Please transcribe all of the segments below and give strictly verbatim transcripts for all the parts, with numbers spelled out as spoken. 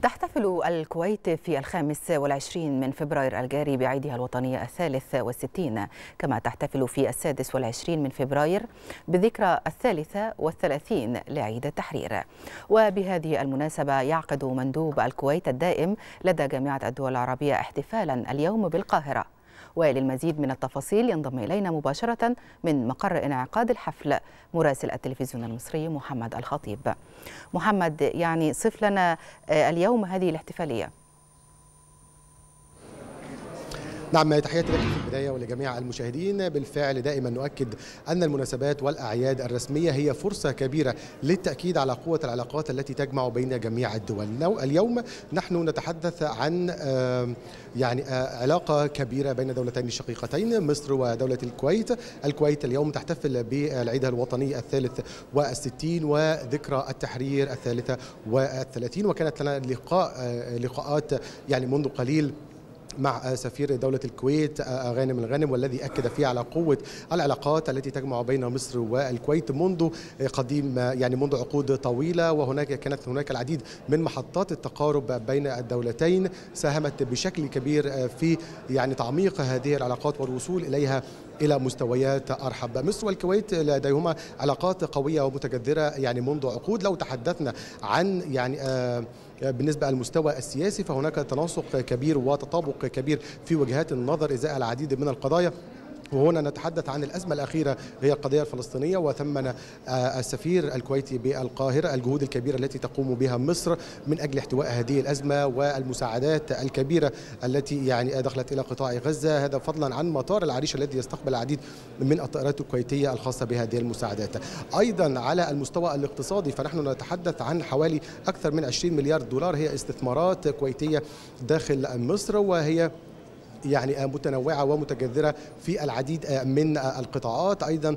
تحتفل الكويت في الخامس والعشرين من فبراير الجاري بعيدها الوطني الثالث والستين، كما تحتفل في السادس والعشرين من فبراير بذكرى الثالثة والثلاثين لعيد التحرير. وبهذه المناسبة يعقد مندوب الكويت الدائم لدى جامعة الدول العربية احتفالا اليوم بالقاهرة. وللمزيد من التفاصيل ينضم إلينا مباشرة من مقر انعقاد الحفل مراسل التلفزيون المصري محمد الخطيب. محمد، يعني صف لنا اليوم هذه الاحتفالية. نعم، تحياتي لك في البداية ولجميع المشاهدين. بالفعل دائما نؤكد أن المناسبات والأعياد الرسمية هي فرصة كبيرة للتأكيد على قوة العلاقات التي تجمع بين جميع الدول. اليوم نحن نتحدث عن يعني علاقة كبيرة بين دولتين شقيقتين، مصر ودولة الكويت. الكويت اليوم تحتفل بعيدها الوطني الثالث والستين وذكرى التحرير الثالثة والثلاثين، وكانت لنا لقاء لقاءات يعني منذ قليل مع سفير دولة الكويت غانم الغانم، والذي أكد فيه على قوة العلاقات التي تجمع بين مصر والكويت منذ قديم، يعني منذ عقود طويلة. وهناك كانت هناك العديد من محطات التقارب بين الدولتين ساهمت بشكل كبير في يعني تعميق هذه العلاقات والوصول إليها إلى مستويات أرحب. مصر والكويت لديهما علاقات قوية ومتجذرة يعني منذ عقود. لو تحدثنا عن يعني آه بالنسبة للمستوى السياسي فهناك تناسق كبير وتطابق كبير في وجهات النظر إزاء العديد من القضايا. وهنا نتحدث عن الأزمة الأخيرة هي القضية الفلسطينية، وثمن السفير الكويتي بالقاهرة الجهود الكبيرة التي تقوم بها مصر من أجل احتواء هذه الأزمة والمساعدات الكبيرة التي يعني دخلت إلى قطاع غزة، هذا فضلا عن مطار العريش الذي يستقبل العديد من الطائرات الكويتية الخاصة بهذه المساعدات. أيضا على المستوى الاقتصادي فنحن نتحدث عن حوالي أكثر من عشرين مليار دولار هي استثمارات كويتية داخل مصر، وهي يعني متنوعة ومتجذرة في العديد من القطاعات. أيضا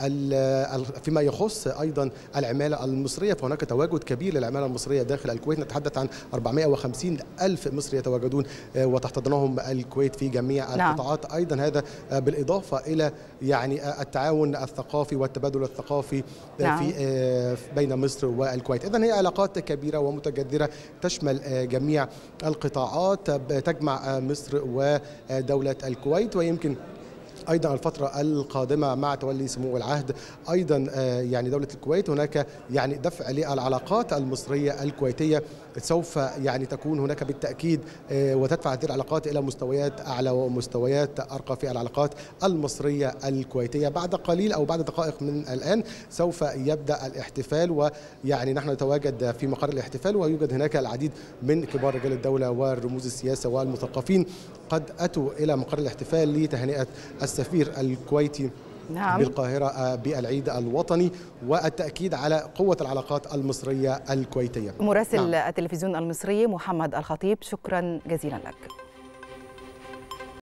فيما يخص أيضا العمالة المصرية فهناك تواجد كبير للعمالة المصرية داخل الكويت، نتحدث عن أربعمائة وخمسين ألف مصري يتواجدون وتحتضنهم الكويت في جميع القطاعات. أيضا هذا بالإضافة إلى يعني التعاون الثقافي والتبادل الثقافي في بين مصر والكويت. إذن هي علاقات كبيرة ومتجذرة تشمل جميع القطاعات تجمع مصر و دولة الكويت. ويمكن أيضا الفترة القادمة مع تولي سمو العهد أيضا يعني دولة الكويت هناك يعني دفع للعلاقات المصرية الكويتية، سوف يعني تكون هناك بالتأكيد وتدفع هذه العلاقات إلى مستويات أعلى ومستويات أرقى في العلاقات المصرية الكويتية. بعد قليل أو بعد دقائق من الآن سوف يبدأ الاحتفال، ويعني نحن نتواجد في مقر الاحتفال ويوجد هناك العديد من كبار رجال الدولة والرموز السياسة والمثقفين قد أتوا إلى مقر الاحتفال لتهنئة السفير الكويتي نعم. بالقاهرة بالعيد الوطني والتأكيد على قوة العلاقات المصرية الكويتية. مراسل نعم. التلفزيون المصري محمد الخطيب، شكرا جزيلا لك.